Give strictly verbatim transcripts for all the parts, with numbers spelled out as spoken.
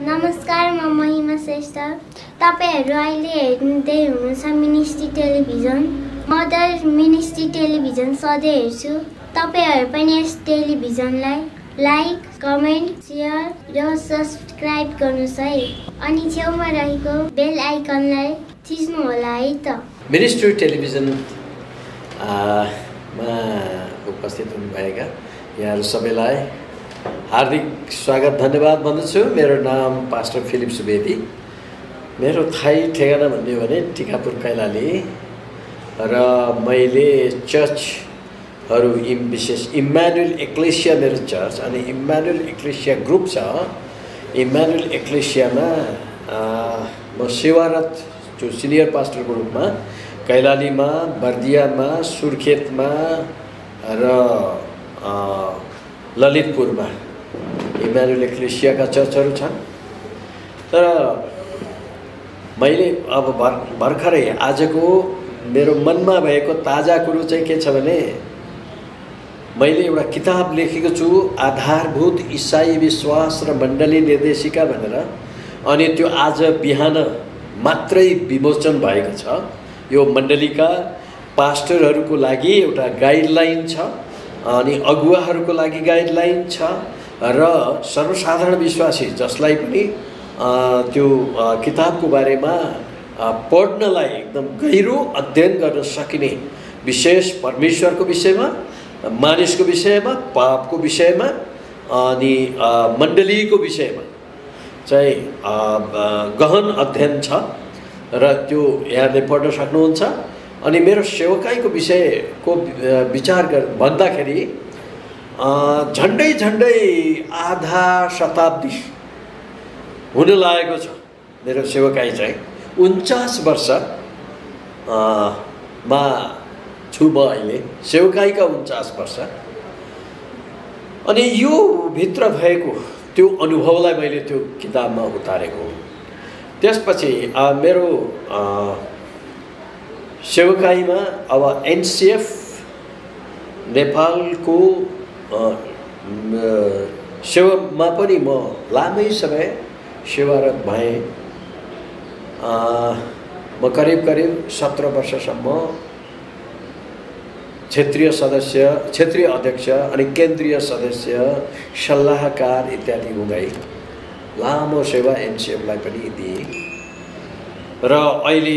नमस्कार, म महिमा श्रेष्ठ। तपाईहरु अहिले हेर्दै हुनुहुन्छ मिनिस्ट्री टेलिभिजन। म त मिनिस्ट्री टेलिभिजन सधैँ हेर्छु। तपाईहरु पनि यस टेलिभिजनलाई लाइक, कमेन्ट, शेयर र सब्स्क्राइब गर्नुस् है। अनि छेउमा रहेको बेल आइकनलाई थिच्नु होला है त। मिनिस्ट्री टेलिभिजन मा उपस्थित हुनुभएका यहाँहरु सबैलाई हार्दिक स्वागत धन्यवाद भन्दछु। मेरो नाम पास्टर फिलिप सुवेदी। मेरो थाई ठेगाना भन्ने भने टिकापुर कैलाली र मैले चर्चहरू इम विशेष इम्मानुएल एक्लेसिया मेरो चर्च अनि इम्मानुएल एक्लेसिया ग्रुप छ। इम्मानुएल एक्लेसियामा म सेवारत जो सिनियर पास्टरको रूपमा कैलालीमा, बर्दियामा, सुर्खेतमा र ललितपुरमा इम्मानुएल एक्लेसियाका चर्चहरू छन्। तर मैले अब भर भर्खरै आजको मेरो मनमा भएको ताजा कुरो चाहिँ के छ भने मैले एउटा किताब लेखेको छु, आधारभूत इसाई विश्वास र मण्डली निर्देशिका भनेर। अनि त्यो आज बिहान मात्रै विमोचन भएको छ। यो मण्डलीका पास्टरहरूको लागि एउटा गाइडलाइन छ अनि अगुवाहरूको लागि गाइडलाइन छ र सर्वसाधारण विश्वासी जसलाई पनि त्यो किताबको बारेमा पढ्नलाई एकदम गहिरो अध्ययन गर्न सकिने, विशेष परमेश्वरको विषयमा, मानिसको विषयमा, पापको विषयमा अनि मण्डलीको विषयमा चाहिँ गहन अध्ययन छ र त्यो यहाँले पढ्न सक्नुहुन्छ। अनि मेरो सेवकाईको विषयको विचार गर भन्दाखेरि झन्डै झन्डै आधा शताब्दी हुन लागेको छ। मेरो सेवकाई चाहिँ उन्चास वर्ष मा छु म अहिले, सेवकाईका उन्चास वर्ष। अनि यो भित्र भएको त्यो अनुभवलाई मैले त्यो किताबमा उतारेको। त्यसपछि मेरो सेवकाईमा अब एनसीएफ नेपालको सेवामा पनि म लामै समय सेवारत भएँ। म करिब करिब सत्र वर्षसम्म क्षेत्रीय सदस्य, क्षेत्रीय अध्यक्ष अनि केन्द्रीय सदस्य, सल्लाहकार इत्यादि हुँदै लामो सेवा एनसीएफलाई पनि दिएँ। र अहिले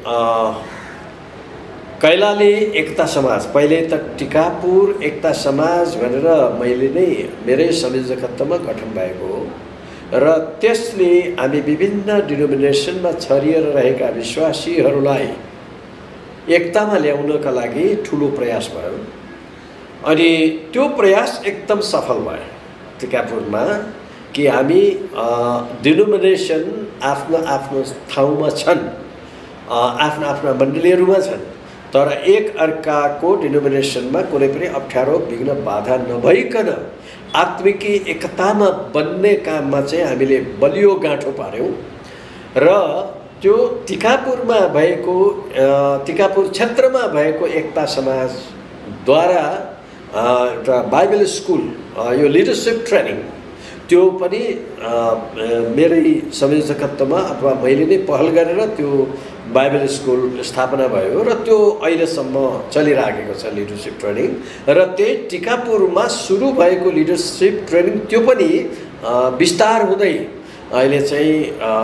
कैलाली एकता समाज, पहिले त टिकापुर एकता समाज भनेर मैले नै मेरै संयोजकत्वमा गठन भएको हो र त्यसले हामी विभिन्न डिनोमिनेसनमा छरिएर रहेका विश्वासीहरूलाई एकतामा ल्याउनका लागि ठुलो प्रयास भयो। अनि त्यो प्रयास एकदम सफल भयो टिकापुरमा कि हामी डिनोमिनेसन आफ्नो आफ्नो ठाउँमा छन्, आफ्ना आफ्ना मण्डलीहरूमा छन्, तर एक अर्काको डिनोमिनेसनमा कुनै पनि अप्ठ्यारो विघ्न बाधा नभइकन आत्मिकी एकतामा बन्ने काममा चाहिँ हामीले बलियो गाँठो पार्यौँ। र त्यो टिकापुरमा भएको, टिकापुर क्षेत्रमा भएको एकता समाजद्वारा एउटा बाइबल स्कुल, यो लिडरसिप ट्रेनिङ, त्यो पनि मेरै संयोजकत्वमा अथवा मैले नै पहल गरेर त्यो बाइबल स्कुल स्थापना भयो र त्यो अहिलेसम्म चलिराखेको छ लिडरसिप ट्रेनिङ। र त्यही टिकापुरमा सुरु भएको लिडरसिप ट्रेनिङ त्यो पनि विस्तार हुँदै अहिले चाहिँ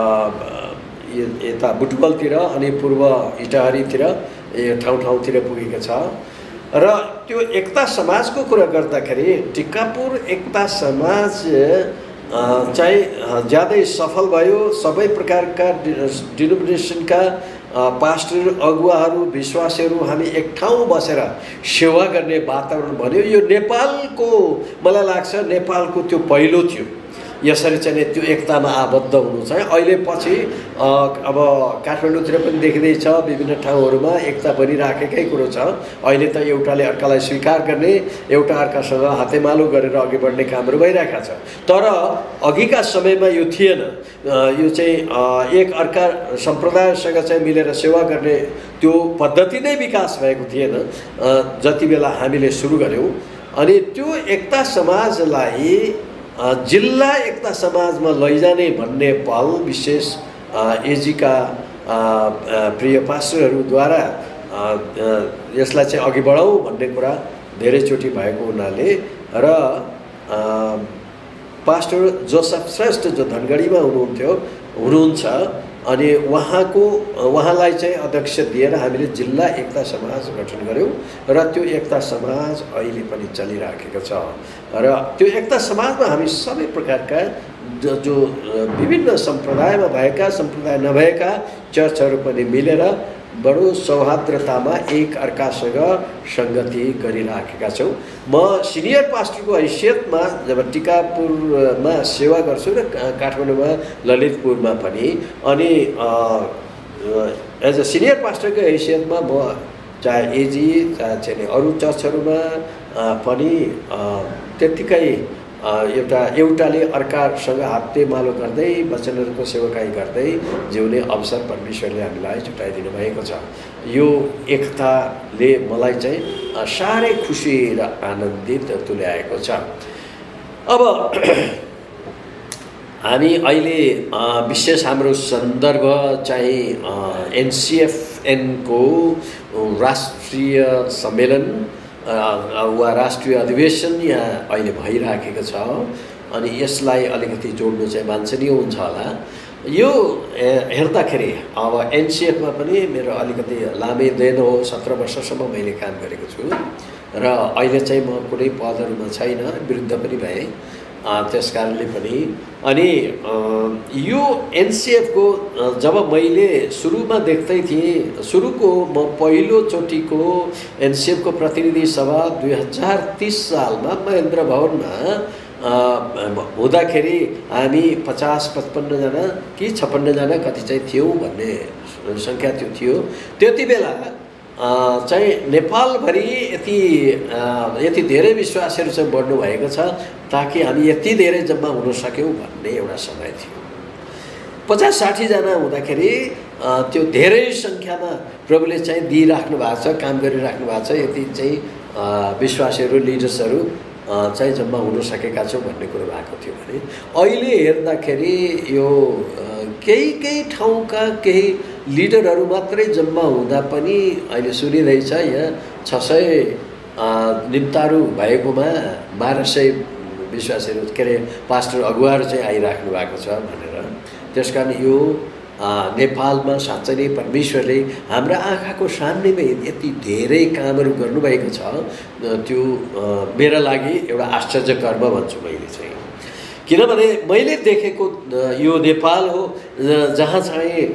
यता बुटवलतिर अनि पूर्व इटाहरीतिर ठाउँ ठाउँतिर पुगेको छ। र त्यो एकता समाजको कुरा गर्दाखेरि टिकापुर एकता समाज चाहिँ ज्यादै सफल भयो। सबै प्रकारका डिनोमिनेसनका पास्टर, अगुवाहरू, विश्वासीहरू हामी एक ठाउँ बसेर सेवा गर्ने वातावरण बन्यो। यो नेपालको, मलाई लाग्छ नेपालको त्यो पहिलो थियो यसरी चाहिँ त्यो एकतामा आबद्ध हुनु चाहिँ। अहिले पछि अब काठमाडौँतिर पनि देखिँदैछ, विभिन्न ठाउँहरूमा एकता बनिराखेकै कुरो छ। अहिले त एउटाले अर्कालाई स्वीकार गर्ने, एउटा अर्कासँग हातेमालो गरेर अघि बढ्ने कामहरू भइरहेका छ। तर अघिका समयमा यो थिएन। यो चाहिँ एक अर्का सम्प्रदायसँग चाहिँ मिलेर सेवा गर्ने त्यो पद्धति नै विकास भएको थिएन जति बेला हामीले सुरु गऱ्यौँ। अनि त्यो एकता समाजलाई जिल्ला एकता समाजमा लैजाने भन्ने पहल विशेष एजीका प्रिय पास्टरहरूद्वारा यसलाई चाहिँ अघि बढाउँ भन्ने कुरा धेरैचोटि भएको हुनाले र पास्टर जोसेफ श्रेष्ठ जो धनगढीमा हुनुहुन्थ्यो हुनुहुन्छ अनि उहाँको उहाँलाई चाहिँ अध्यक्ष दिएर हामीले जिल्ला एकता समाज गठन गऱ्यौँ र त्यो एकता समाज अहिले पनि चलिराखेको छ र त्यो एकता समाजमा हामी सबै प्रकारका जो जो विभिन्न सम्प्रदायमा भएका सम्प्रदाय नभएका चर्चहरू पनि मिलेर बडो सौहार्द्रतामा एक अर्कासँग सङ्गति गरिराखेका छौँ। म सिनियर पास्टरको हैसियतमा जब टिकापुरमा सेवा गर्छु र काठमाडौँमा ललितपुरमा पनि अनि एज अ सिनियर पास्टरको हैसियतमा म चाहे एजी चाहे चाहिँ अरू चर्चहरूमा पनि त्यत्तिकै एउटा एउटाले अर्कासँग हातेमालो गर्दै वचनहरूको सेवाकाई गर्दै जिउने अवसर परमेश्वरले हामीलाई जुटाइदिनु भएको छ। यो एकताले मलाई चाहिँ साह्रै खुसी र आनन्दित तुल्याएको छ। अब हामी अहिले विशेष हाम्रो सन्दर्भ चाहिँ एनसिएफएनको राष्ट्रिय सम्मेलन वा राष्ट्रिय अधिवेशन यहाँ अहिले भइराखेको छ अनि यसलाई अलिकति जोड्नु चाहिँ वाञ्छनीय हुन्छ होला। यो हेर्दाखेरि अब एनसिएफमा पनि मेरो अलिकति लामै देन हो, सत्र वर्षसम्म मैले काम गरेको छु र अहिले चाहिँ म कुनै पदहरूमा छैन, विरुद्ध पनि भएँ त्यस कारणले पनि। अनि यो एनसिएफको जब मैले सुरुमा देख्दै थिएँ, सुरुको म पहिलोचोटिको एनसिएफको प्रतिनिधि सभा दुई हजार तिस सालमा महेन्द्र भवनमा हुँदाखेरि हामी पचास पचपन्नजना कि छप्पन्नजना कति चाहिँ थियौँ भन्ने सङ्ख्या त्यो थियो। त्यति बेला चाहिँ नेपालभरि यति यति धेरै विश्वासहरू चाहिँ बढ्नु भएको छ ताकि हामी यति धेरै जम्मा हुन सक्यौँ भन्ने एउटा समय थियो। पचास साठीजना हुँदाखेरि त्यो धेरै सङ्ख्यामा प्रभुले चाहिँ दिइराख्नु भएको छ, काम गरिराख्नु भएको छ, यति चाहिँ विश्वासीहरू लिडर्सहरू चाहिँ जम्मा हुन सकेका छौँ भन्ने कुरो भएको थियो भने अहिले हेर्दाखेरि यो केही केही ठाउँका केही लिडरहरू मात्रै जम्मा हुँदा पनि अहिले सुनिरहेछ यहाँ छ सय निम्तारू भएकोमा बाह्र सय विश्वासीहरू के अरे पास्टर अगुवाहरू चाहिँ आइराख्नु भएको छ भनेर। त्यस कारण यो नेपालमा साँच्चै नै परमेश्वरले हाम्रा आँखाको सामनेमै यति धेरै कामहरू गर्नुभएको छ, त्यो मेरा लागि एउटा आश्चर्य कर्म भन्छु मैले चाहिँ। किनभने मैले देखेको यो नेपाल हो जहाँ चाहिँ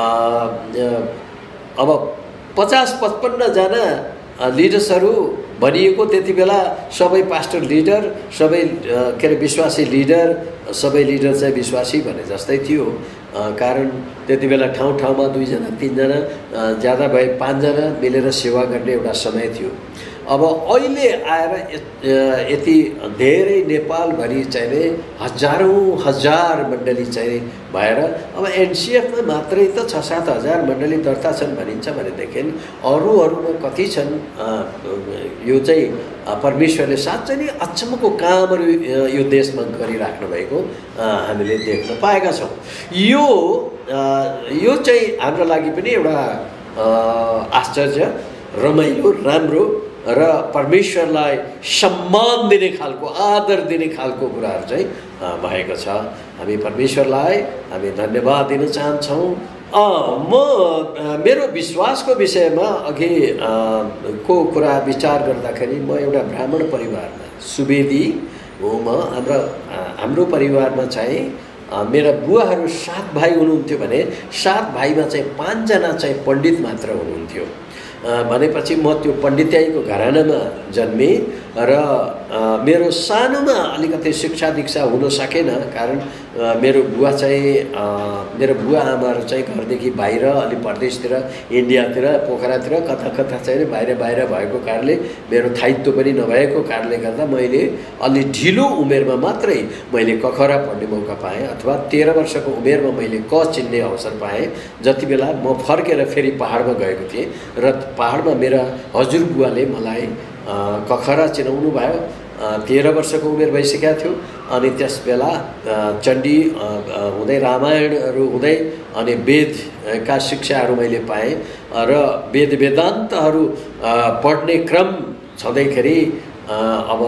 अब पचास पचपन्नजना लिडर्सहरू भनिएको, त्यति बेला सबै पास्टर लिडर, सबै के अरे विश्वासी लिडर, सबै लिडर चाहिँ विश्वासी भने जस्तै थियो। कारण त्यति बेला ठाउँ ठाउँमा दुईजना तिनजना ज्यादा भए पाँचजना मिलेर सेवा गर्ने एउटा समय थियो। अब अहिले आएर यति धेरै नेपालभरि चाहिँ हजारौँ हजार मण्डली चाहिँ भएर अब एनसिएफमा मात्रै त छ सात हजार मण्डली दर्ता छन् भनिन्छ भनेदेखि अरू अरूमा कति छन्। यो चाहिँ परमेश्वरले साँच्चै नै अचम्मको कामहरू यो देशमा गरिराख्नु भएको हामीले देख्न पाएका छौँ। यो यो चाहिँ हाम्रो लागि पनि एउटा आश्चर्य, रमाइलो, राम्रो र परमेश्वरलाई सम्मान दिने खालको, आदर दिने खालको कुराहरू चाहिँ भएको छ। हामी परमेश्वरलाई हामी धन्यवाद दिन चाहन्छौँ। म मेरो विश्वासको विषयमा अघि को कुरा विचार गर्दाखेरि म एउटा ब्राह्मण परिवारमा सुवेदी हो। म हाम्रो हाम्रो परिवारमा चाहिँ मेरा बुवाहरू सात भाइ हुनुहुन्थ्यो भने सात भाइमा चाहिँ पाँचजना चाहिँ पण्डित मात्र हुनुहुन्थ्यो। भनेपछि म त्यो पण्डित्याईको घरानामा जन्मेँ र मेरो सानोमा अलिकति शिक्षा दीक्षा हुन सकेन। कारण मेरो बुवा चाहिँ मेरो बुवा आमाहरू चाहिँ घरदेखि बाहिर अलि परदेशतिर, इन्डियातिर, पोखरातिर कता कता चाहिँ बाहिर बाहिर भएको कारणले मेरो स्थायित्व पनि नभएको कारणले गर्दा मैले अलि ढिलो उमेरमा मात्रै मैले कखरा पढ्ने मौका पाएँ अथवा तेह्र वर्षको उमेरमा मैले क चिन्ने अवसर पाएँ। जति बेला म फर्केर फेरि पहाडमा गएको थिएँ र पहाडमा मेरा हजुरबुवाले मलाई कखरा चिनाउनु भयो तेह्र वर्षको उमेर भइसकेको थियो अनि त्यस बेला चण्डी हुँदै रामायणहरू हुँदै अनि वेदका शिक्षाहरू मैले पाएँ र वेद वेदान्तहरू पढ्ने क्रम छँदैखेरि अब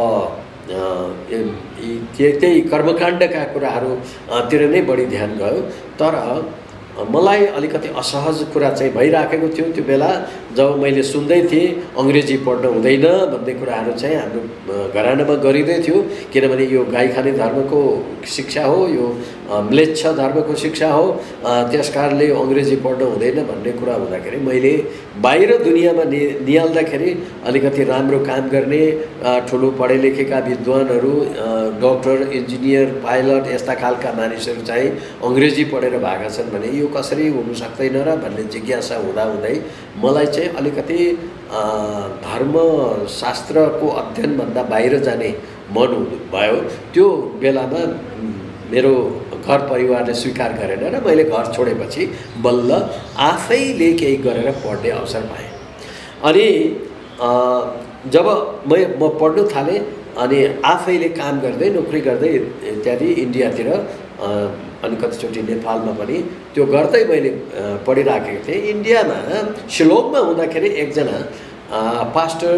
त्यही कर्मकाण्डका कुराहरूतिर नै बढी ध्यान गयो। तर मलाई अलिकति असहज कुरा चाहिँ भइराखेको थियो त्यो बेला जब मैले सुन्दै थिएँ अङ्ग्रेजी पढ्न हुँदैन भन्ने कुराहरू चाहिँ हाम्रो घरानामा गरिँदै थियो, किनभने यो गाई खाने धर्मको शिक्षा हो, यो म्लेच्छ धर्मको शिक्षा हो, त्यस कारणले अङ्ग्रेजी पढ्न हुँदैन भन्ने कुरा हुँदाखेरि मैले बाहिर दुनियाँमा नि निहाल्दाखेरि अलिकति राम्रो काम गर्ने ठुलो पढे लेखेका विद्वानहरू, डक्टर, इन्जिनियर, पाइलट यस्ता खालका मानिसहरू चाहिँ अङ्ग्रेजी पढेर भएका छन् भने यो कसरी हुनु सक्दैन र भन्ने जिज्ञासा हुँदा हुँदै मलाई चाहिँ अलिकति धर्मशास्त्रको अध्ययनभन्दा बाहिर जाने मन भयो। त्यो बेलामा मेरो घर परिवारले स्वीकार गरेन र मैले घर छोडेपछि बल्ल आफैले केही गरेर पढ्ने अवसर पाएँ। अनि जब म म पढ्न थालेँ अनि आफैले काम गर्दै नोकरी गर्दै इत्यादि इन्डियातिर अनि कतिचोटि नेपालमा पनि त्यो गर्दै मैले पढिराखेको थिएँ। इन्डियामा शिलोङमा हुँदाखेरि एकजना पास्टर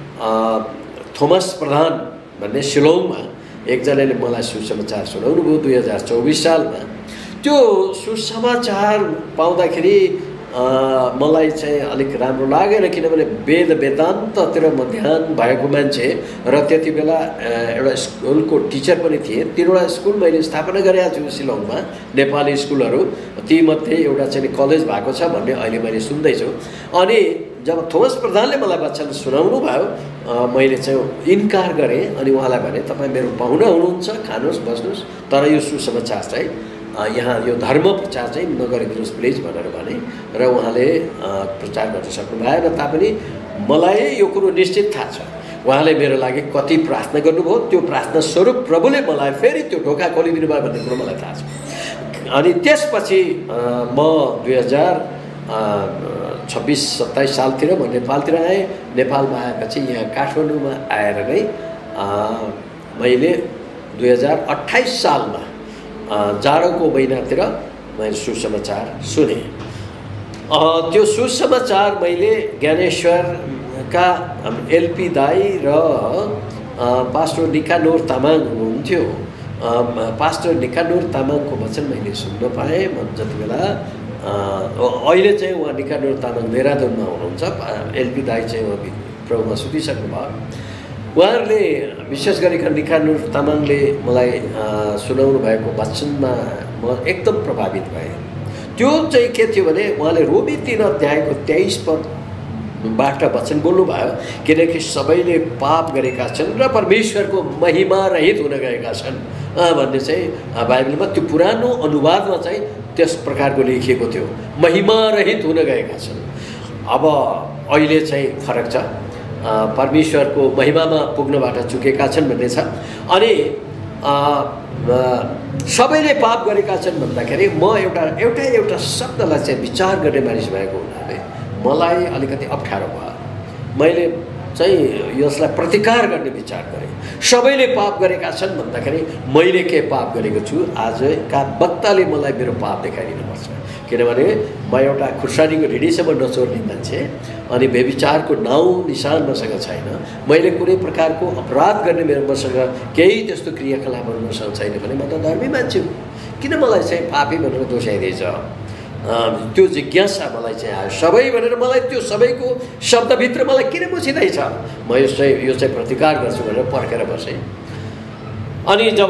थोमस प्रधान भन्ने शिलोङमा एकजनाले मलाई सुसमाचार सुनाउनु भयो दुई हजार चौबिस सालमा। त्यो सुसमाचार पाउँदाखेरि मलाई चाहिँ अलिक राम्रो लागेन, किनभने वेद वेदान्ततिर म ध्यान भएको मान्छे र त्यति बेला एउटा स्कुलको टिचर पनि थिएँ। तिनवटा स्कुल मैले स्थापना गरेको छु शिलोङमा, नेपाली स्कुलहरू, तीमध्ये एउटा चाहिँ कलेज भएको छ भन्ने अहिले मैले सुन्दैछु। अनि जब थोमस प्रधानले मलाई वचन सुनाउनु भयो मैले चाहिँ इन्कार गरेँ अनि उहाँलाई भने तपाईँ मेरो पाहुना हुनुहुन्छ, खानुहोस् बस्नुहोस्, तर यो सुसमाचार चाहिँ यहाँ यो धर्म प्रचार चाहिँ नगरिदिनुहोस् प्लिज भनेर भने र उहाँले प्रचार गर्न सक्नु भएन। तापनि मलाई यो कुरो निश्चित थाहा छ उहाँले मेरो लागि कति प्रार्थना गर्नुभयो, त्यो प्रार्थना स्वरूप प्रभुले मलाई फेरि त्यो ढोका खोलिदिनु भयो भन्ने कुरो मलाई थाहा छ। अनि त्यसपछि म दुई हजार छब्बिस सत्ताइस सालतिर म नेपालतिर आएँ। नेपालमा आएपछि यहाँ काठमाडौँमा आएर नै मैले दुई हजार अट्ठाइस सालमा जाडोको महिनातिर मैले सुसमाचार सुने। त्यो सुसमाचार मैले ज्ञानेश्वरका एलपी दाई र पास्टर निकानोर तामाङ हुनुहुन्थ्यो। पास्टर निकानोर तामाङको वचन मैले सुन्न पाएँ। म जति बेला अहिले चाहिँ उहाँ निकानोर तामाङ देहरादुनमा हुनुहुन्छ, एलपी दाई चाहिँ उहाँ प्रभुमा सुतिसक्नु भयो। उहाँहरूले विशेष गरिकन निकानोर तामाङले मलाई सुनाउनु भएको वचनमा म एकदम प्रभावित भएँ। त्यो चाहिँ के थियो भने उहाँले रोमी तीन अध्यायको तेइस पदबाट वचन बोल्नुभयो, किनकि सबैले पाप गरेका छन् र परमेश्वरको महिमा रहित हुन गएका छन् भन्ने चाहिँ बाइबलमा त्यो पुरानो अनुवादमा चाहिँ त्यस प्रकारको लेखिएको थियो, महिमा रहित हुन गएका छन्। अब अहिले चाहिँ फरक छ, परमेश्वरको महिमामा पुग्नबाट चुकेका छन् भन्ने छ। अनि सबैले पाप गरेका छन् भन्दाखेरि म एउटा एउटा एउटा शब्दलाई चाहिँ विचार गर्ने मानिस भएको हुनाले मलाई अलिकति अप्ठ्यारो भयो। मैले चाहिँ यसलाई प्रतिकार गर्ने विचार गरेँ। सबैले पाप गरेका छन् भन्दाखेरि मैले के पाप गरेको छु, आजका वक्ताले मलाई मेरो पाप देखाइदिनुपर्छ, किनभने म एउटा खुर्सानीको ढिँडीसम्म नचोर्ने मान्छे अनि व्यभिचारको नाउँ निशान मसँग छैन। मैले कुनै प्रकारको अपराध गर्ने मेरो मसँग केही त्यस्तो क्रियाकलापहरू मसँग छैन भने म त धर्मी मान्छे हुँ, किन मलाई चाहिँ पापी भनेर दोषाइदिएछ? त्यो जिज्ञासा मलाई चाहिँ आयो। सबै भनेर मलाई त्यो सबैको शब्दभित्र मलाई किन मुछिँदैछ? म यो चाहिँ यो चाहिँ प्रतिकार गर्छु भनेर पर्खेर बसेँ। अनि जब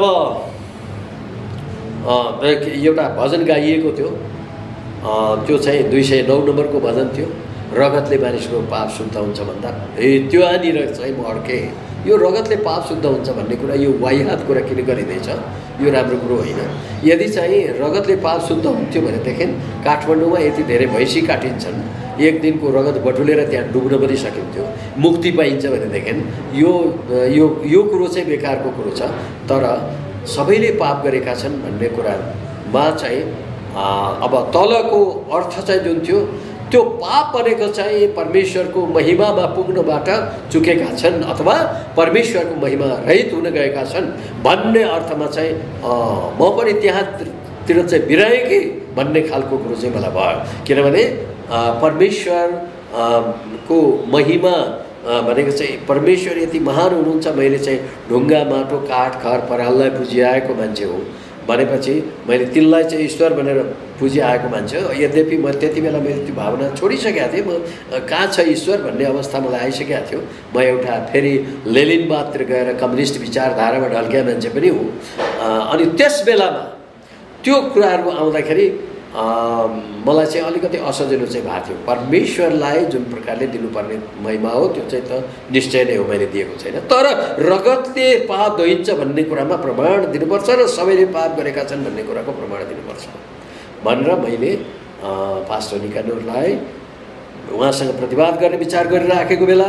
एउटा भजन गाइएको थियो, त्यो चाहिँ दुई सय नौ नम्बरको भजन थियो, रगतले मानिसको पाप शुद्ध हुन्छ भन्दा ए त्यो आनिर चाहिँ म अड्केँ। यो रगतले पाप शुद्ध हुन्छ भन्ने कुरा, यो वाहियात कुरा किन गरिँदैछ? यो राम्रो कुरो होइन। यदि चाहिँ रगतले पाप शुद्ध हुन्थ्यो भनेदेखि काठमाडौँमा यति धेरै भैँसी काटिन्छन्, एक दिनको रगत बटुलेर त्यहाँ डुब्न पनि सकिन्थ्यो, मुक्ति पाइन्छ भनेदेखि यो यो यो कुरो चाहिँ बेकारको कुरो छ। तर सबैले पाप गरेका छन् भन्ने कुरामा चाहिँ अब तलको अर्थ चाहिँ जुन थियो त्यो पाप भनेको चाहिँ परमेश्वरको महिमामा पुग्नबाट चुकेका छन् अथवा परमेश्वरको महिमा रहित हुन गएका छन् भन्ने अर्थमा चाहिँ म पनि त्यहाँतिर चाहिँ बिराएँ कि भन्ने खालको कुरो चाहिँ मलाई भयो। किनभने परमेश्वर को महिमा भनेको चाहिँ परमेश्वर यति महान हुनुहुन्छ, मैले चाहिँ ढुङ्गा माटो काठ घर पराललाई पुजिआएको मान्छे हो भनेपछि मैले तिनलाई चाहिँ ईश्वर भनेर पुजिआएको मान्छे हो। यद्यपि म त्यति बेला मैले त्यो भावना छोडिसकेको थिएँ, म कहाँ छ ईश्वर भन्ने अवस्था मलाई आइसकेको थियो। म एउटा फेरि लेनिनवादतिर गएर कम्युनिस्ट विचारधारामा ढल्किया मान्छे पनि हो। अनि त्यस बेलामा त्यो कुराहरू आउँदाखेरि मलाई चाहिँ अलिकति असजिलो चाहिँ भएको थियो। परमेश्वरलाई जुन प्रकारले दिनुपर्ने महिमा हो त्यो चाहिँ त निश्चय नै हो, मैले दिएको छैन। तर रगतले पाप धोइन्छ भन्ने कुरामा प्रमाण दिनुपर्छ र सबैले पाप गरेका छन् भन्ने कुराको प्रमाण दिनुपर्छ भनेर मैले पास्टर निकानोरलाई उहाँसँग प्रतिवाद गर्ने विचार गरिराखेको बेला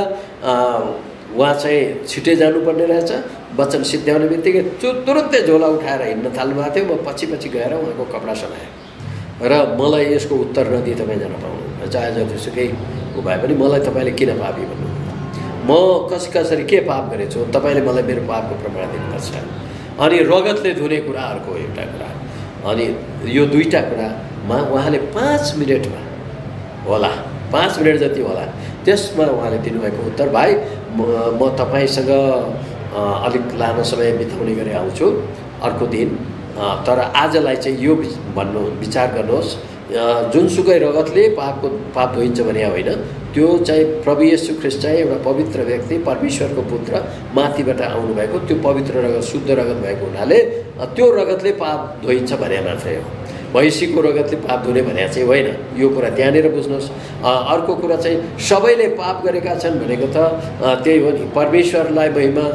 उहाँ चाहिँ छिटै जानुपर्ने रहेछ। वचन सिद्ध्याउने बित्तिकै त्यो तुरुन्तै झोला उठाएर हिँड्न थाल्नु भएको थियो। म पछि पछि गएर उहाँको कपडा समाएँ र मलाई यसको उत्तर नदिए तपाईँ जान पाउनु, चाहे जतिसुकै ऊ भए पनि मलाई तपाईँले किन पापी भन्नु, म कसै कसरी के पाप गरेछु, तपाईँले मलाई मेरो पापको प्रमाण दिनुपर्छ। अनि रगतले धुने कुरा अर्को एउटा कुरा, अनि यो दुईवटा कुरामा उहाँले पाँच मिनटमा होला पाँच मिनट जति होला त्यसमा उहाँले दिनुभएको उत्तर, भाइ म तपाईँसँग अलिक लामो समय बिताउने गरी आउँछु अर्को दिन, तर आजलाई चाहिँ यो भन्नु विचार गर्नुहोस्, जुनसुकै रगतले पापको पाप धोइन्छ भने होइन, त्यो चाहिँ प्रभु येशू ख्रीष्ट चाहिँ एउटा पवित्र व्यक्ति परमेश्वरको पुत्र माथिबाट आउनुभएको त्यो पवित्र रगत शुद्ध रगत भएको हुनाले त्यो रगतले पाप धोइन्छ भने मात्रै हो। भैँसीको रगतले पाप धुने भने चाहिँ होइन, यो कुरा त्यहाँनिर बुझ्नुहोस्। अर्को कुरा चाहिँ सबैले पाप गरेका छन् भनेको त त्यही हो नि, परमेश्वरलाई महिमा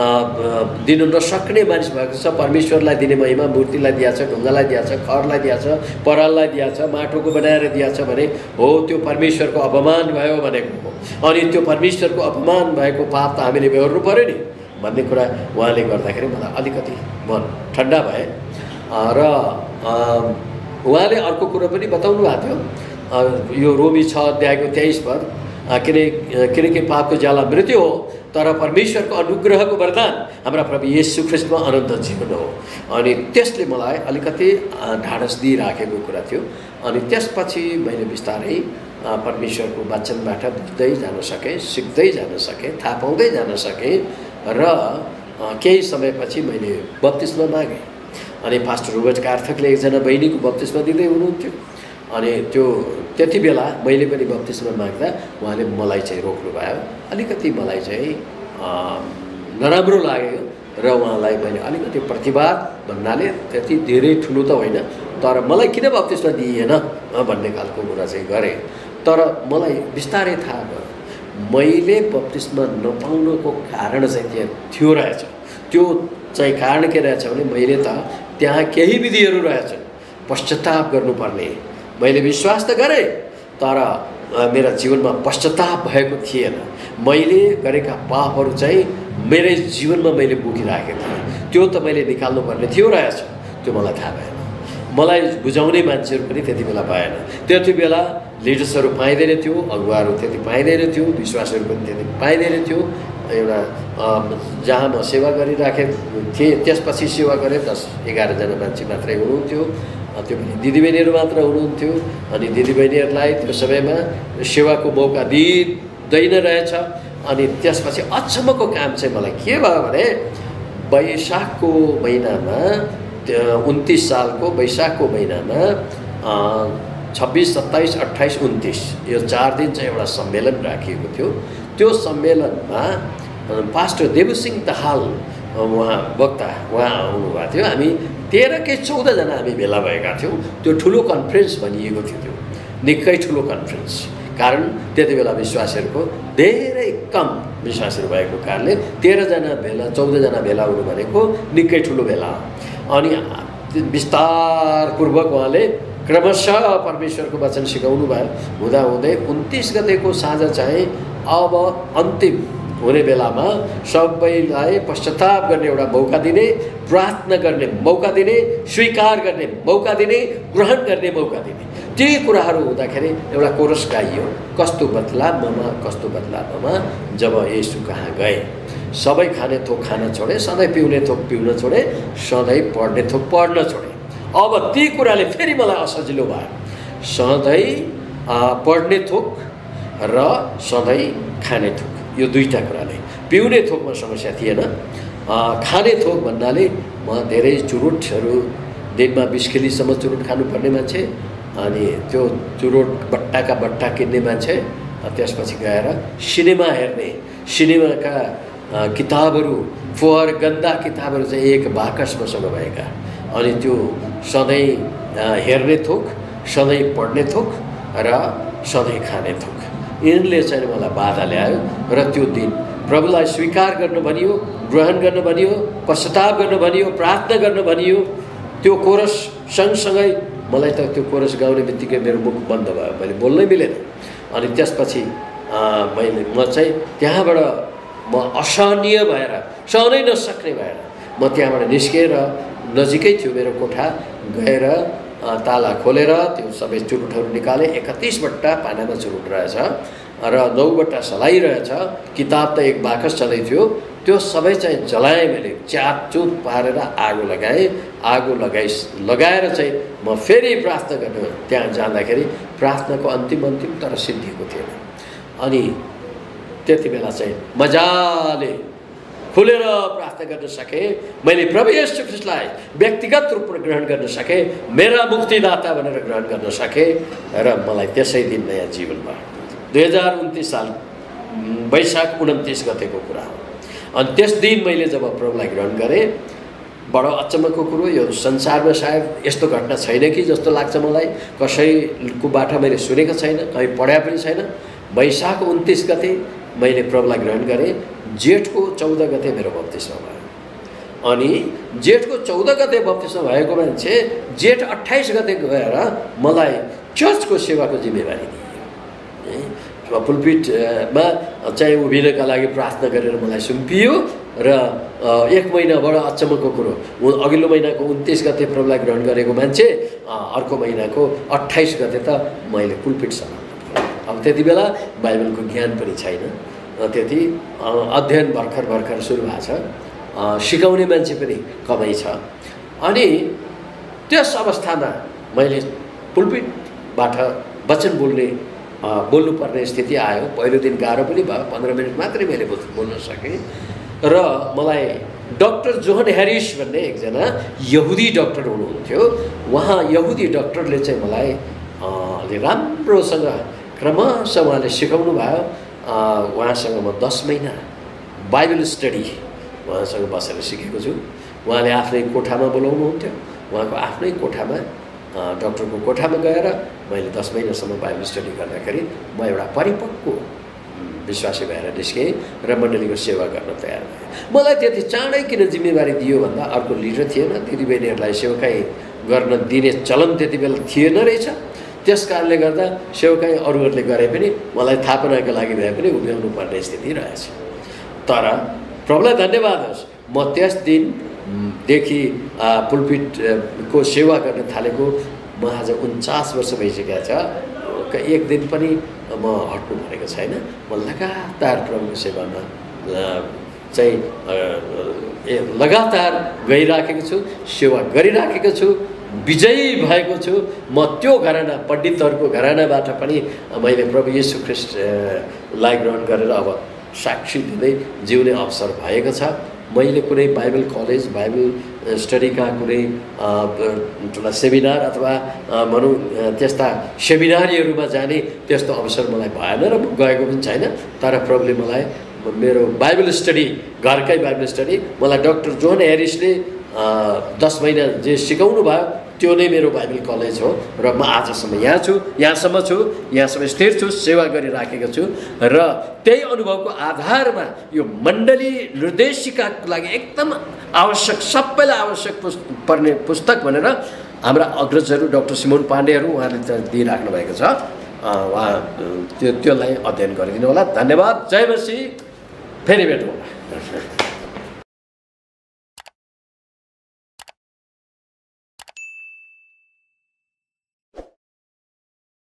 दिनु नसक्ने मानिस भएको छ। परमेश्वरलाई दिने महिमा मूर्तिलाई दिएछ, ढुङ्गालाई दिएछ, खरलाई दिएछ, पराललाई दिएछ, माटोको बनाएर दिएछ भने हो त्यो परमेश्वरको अपमान भयो भनेको हो। अनि त्यो परमेश्वरको अपमान भएको पाप त हामीले बेहोर्नु पऱ्यो नि भन्ने कुरा उहाँले गर्दाखेरि मलाई अलिकति मन ठन्डा भए। र उहाँले अर्को कुरो पनि बताउनु भएको थियो, यो रोमी छ अध्यायको तेइस पद, किन किनकि पापको ज्याला मृत्यु हो तर परमेश्वरको अनुग्रहको वरदान हाम्रा प्रभु येशू ख्रीष्टमा अनन्त जीवन हो। अनि त्यसले मलाई अलिकति ढाडस दिइराखेको कुरा थियो। अनि त्यसपछि मैले बिस्तारै परमेश्वरको वचनबाट बुझ्दै जान सकेँ, सिक्दै जान सकेँ, थाहा पाउँदै जान सकेँ र केही समयपछि मैले बत्तिस्मा मागेँ। अनि पास्टर रोबर्ट कार्थकले एकजना बहिनीको बत्तिस्मा दिँदै हुनुहुन्थ्यो। अनि त्यो त्यति बेला मैले पनि बत्तिस्मा माग्दा उहाँले मलाई चाहिँ रोक्नुभयो। अलिकति मलाई चाहिँ नराम्रो लाग्यो र उहाँलाई मैले अलिकति प्रतिवाद भन्नाले त्यति धेरै ठुलो त होइन, तर मलाई किन बत्तिस्मा दिइएन भन्ने खालको कुरा चाहिँ गरेँ। तर मलाई बिस्तारै थाहा भयो मैले बत्तिस्मा नपाउनुको कारण चाहिँ त्यहाँ थियो रहेछ। त्यो चाहिँ कारण के रहेछ भने मैले त त्यहाँ केही विधिहरू रहेछन् पश्चाताप गर्नुपर्ने, मैले विश्वास त गरेँ तर मेरा जीवनमा पश्चाताप भएको थिएन। मैले गरेका पापहरू चाहिँ मेरै जीवनमा मैले बोकिराखेको थिएँ, त्यो त मैले निकाल्नुपर्ने थियो रहेछ। त्यो मलाई थाहा भएन, मलाई बुझाउने मान्छेहरू पनि त्यति बेला भएन। त्यति बेला लिडर्सहरू पाइँदैन थियो, अगुवाहरू त्यति पाइँदैन थियो, विश्वासहरू पनि त्यति पाइँदैन थियो। एउटा जहाँ म सेवा गरिराखेको थिएँ त्यसपछि सेवा गरेँ दस एघारजना मान्छे मात्रै हुनुहुन्थ्यो, त्यो पनि दिदीबहिनीहरू मात्र हुनुहुन्थ्यो। अनि दिदीबहिनीहरूलाई त्यो समयमा सेवाको मौका दिँदैन रहेछ। अनि त्यसपछि अचम्मको काम चाहिँ मलाई के भयो भने वैशाखको महिनामा उन्तिस सालको वैशाखको महिनामा छब्बिस सत्ताइस अट्ठाइस उन्तिस यो चार दिन चाहिँ एउटा सम्मेलन राखिएको थियो। त्यो सम्मेलनमा पास्टर देवसिंह दाहाल उहाँ वक्ता उहाँ आउनुभएको थियो। हामी तेह्र कि चौधजना हामी भेला भएका थियौँ। त्यो ठुलो कन्फरेन्स भनिएको थियो, त्यो निकै ठुलो कन्फरेन्स, कारण त्यति बेला विश्वासीहरूको धेरै कम विश्वासीहरू भएको कारणले तेह्रजना भेला चौधजना भेला हुनु भनेको निकै ठुलो भेला। अनि विस्तारपूर्वक उहाँले क्रमशः परमेश्वरको वचन सिकाउनु भयो। हुँदा हुँदै उन्तिस गतेको साँझ चाहिँ अब अन्तिम हुने बेलामा सबैलाई पश्चाताप गर्ने एउटा मौका दिने, प्रार्थना गर्ने मौका दिने, स्वीकार गर्ने मौका दिने, ग्रहण गर्ने मौका दिने। ती कुराहरू हुँदाखेरि एउटा कोरस गाइयो, कस्तो बदला ममा कस्तो बदला ममा जब येशू कहाँ गए। सबै खाने थोक खान छोडे, सधैँ पिउने थोक पिउन छोडे, सधैँ पढ्ने थोक पढ्न छोडे। अब ती कुराले फेरि मलाई असजिलो भयो। सधैँ पढ्ने थोक र सधैँ खाने थोक, यो दुईटा कुराले। पिउने थोकमा समस्या थिएन, खाने थोक भन्नाले म धेरै चुरोटहरू दिनमा बिस केजीसम्म चुरोट खानुपर्ने मान्छे, अनि त्यो चुरोट बट्टाका बट्टा किन्ने मान्छे, त्यसपछि गएर सिनेमा हेर्ने, सिनेमाका किताबहरू फोहोर गन्दा किताबहरू चाहिँ एक बाकस मसँग भएका, अनि त्यो सधैँ हेर्ने थोक, सधैँ पढ्ने थोक र सधैँ खाने थोक, यिनले चाहिँ मलाई बाधा ल्यायो। र त्यो दिन प्रभुलाई स्वीकार गर्नु भनियो, ग्रहण गर्नु भनियो, पश्चाताप गर्नु भनियो, प्रार्थना गर्नु भनियो। त्यो कोरस सँगसँगै मलाई त त्यो कोरस गाउने बित्तिकै मेरो मुख बन्द भयो, मैले बोल्नै मिलेन। अनि त्यसपछि मैले म चाहिँ त्यहाँबाट म असहनीय भएर, सहनै नसक्ने भएर म त्यहाँबाट निस्केर नजिकै थियो मेरो कोठा गएर ताला खोलेर त्यो सबै चुरुटहरू निकालेँ। एकतिसवटा पानामा चुरुट रहेछ र नौवटा सलाइरहेछ, किताब त एक बाकस चलै थियो, त्यो सबै चाहिँ जलाएँ मैले, च्यापचुप पारेर आगो लगाएँ। आगो लगाइ लगाएर चाहिँ म फेरि प्रार्थना गर्न त्यहाँ जाँदाखेरि प्रार्थनाको अन्तिम अन्तिम तर सिद्धिएको थिएन। अनि त्यति बेला चाहिँ मजाले खुलेर प्रार्थना गर्न सकेँ। मैले प्रभु येशू ख्रीष्टलाई व्यक्तिगत रूपमा ग्रहण गर्न सकेँ, मेरा मुक्तिदाता भनेर ग्रहण गर्न सकेँ र मलाई त्यसै दिन नयाँ जीवन भयो। दुई हजार उन्तिस साल वैशाख उन्तिस गतेको कुरा हो। अनि त्यस दिन मैले जब प्रभुलाई ग्रहण गरेँ, बडो अचम्मको कुरो, यो संसारमा सायद यस्तो घटना छैन कि जस्तो लाग्छ मलाई, कसैकोबाट मैले सुनेको छैन, कहीँ पढाए पनि छैन। वैशाख उन्तिस गते मैले प्रभुलाई ग्रहण गरेँ, जेठको चौध गते मेरो बप्तिस्मा भयो। अनि जेठको चौध गते बप्तिस्मा भएको मान्छे जेठ अट्ठाइस गते गएर मलाई चर्चको सेवाको जिम्मेवारी दियो। पुलपिटमा चाहिँ उभिनका लागि प्रार्थना गरेर मलाई सुम्पियो र एक महिना बडो अचम्मको कुरो, अघिल्लो महिनाको उन्तिस गते प्रभुलाई ग्रहण गरेको मान्छे अर्को महिनाको अट्ठाइस गते त मैले पुलपिट सम्हाल्नु पर्यो। अब त्यति बेला बाइबलको ज्ञान पनि छैन, त्यति अध्ययन भर्खर भर्खर सुरु भएको छ, सिकाउने मान्छे पनि कमै छ। अनि त्यस अवस्थामा मैले पुलपिटबाट वचन बोल्ने बोल्नुपर्ने स्थिति आयो। पहिलो दिन गाह्रो पनि भयो, पन्ध्र मिनट मात्रै मैले बोल्न सकेँ। र मलाई डाक्टर जोहन ह्यारिस भन्ने एकजना यहुदी डाक्टर हुनुहुन्थ्यो, उहाँ यहुदी डाक्टरले चाहिँ मलाई अलि राम्रोसँग क्रमशः उहाँले सिकाउनु भयो। उहाँसँग म दस महिना बाइबल स्टडी उहाँसँग बसेर सिकेको छु। उहाँले आफ्नै कोठामा बोलाउनुहुन्थ्यो, उहाँको आफ्नै कोठामा, डाक्टरको कोठामा गएर मैले दस महिनासम्म बाइबल स्टडी गर्दाखेरि म एउटा परिपक्व विश्वासी भएर निस्केँ र मण्डलीको सेवा गर्न तयार भएँ। मलाई त्यति चाँडै किन जिम्मेवारी दियो भन्दा अर्को लिडर थिएन, दिदीबहिनीहरूलाई सेवकाई गर्न दिने चलन त्यति बेला थिएन रहेछ। त्यस कारणले गर्दा सेवकाई अरूहरूले गरे पनि मलाई थापनाको लागि भए पनि उभ्याउनु पर्ने स्थिति रहेछ। तर प्रभुलाई धन्यवाद होस्, म त्यस दिनदेखि पुलपिटको सेवा गर्न थालेको म आज उन्चास वर्ष भइसकेको छ। एक दिन पनि म हट्नु भनेको छैन। म लगातार प्रभुको सेवामा चाहिँ लगातार गइराखेको छु, सेवा गरिराखेको छु, विजयी भएको छु। म त्यो घराना पण्डितहरूको घरानाबाट पनि मैले प्रभु येशू ख्रीष्टलाई ग्रहण गरेर अब साक्षी दिँदै जिउने अवसर भएको छ। मैले कुनै बाइबल कलेज, बाइबल स्टडीका कुनै ठुला सेमिनार अथवा भनौँ त्यस्ता सेमिनारीहरूमा जाने त्यस्तो अवसर मलाई भएन र गएको पनि छैन। तर प्रभुले मलाई मेरो बाइबल स्टडी, घरकै बाइबल स्टडी, मलाई डाक्टर जोहन ह्यारिसले दस महिना जे सिकाउनु भयो त्यो नै मेरो बाइबल कलेज हो। र म आजसम्म यहाँ छु, यहाँसम्म छु, यहाँसम्म स्थिर छु, सेवा गरिराखेको छु। र त्यही अनुभवको आधारमा यो मण्डली निर्देशिकाको लागि एकदम आवश्यक, सबैलाई आवश्यक पर्ने पुस्तक भनेर हाम्रा अग्रजहरू डाक्टर सिमोन पाण्डेहरू उहाँले दिइराख्नु भएको छ। उहाँ त्यो त्यसलाई अध्ययन गरिदिनु होला। धन्यवाद। जय मसीह। फेरि भेटौँ।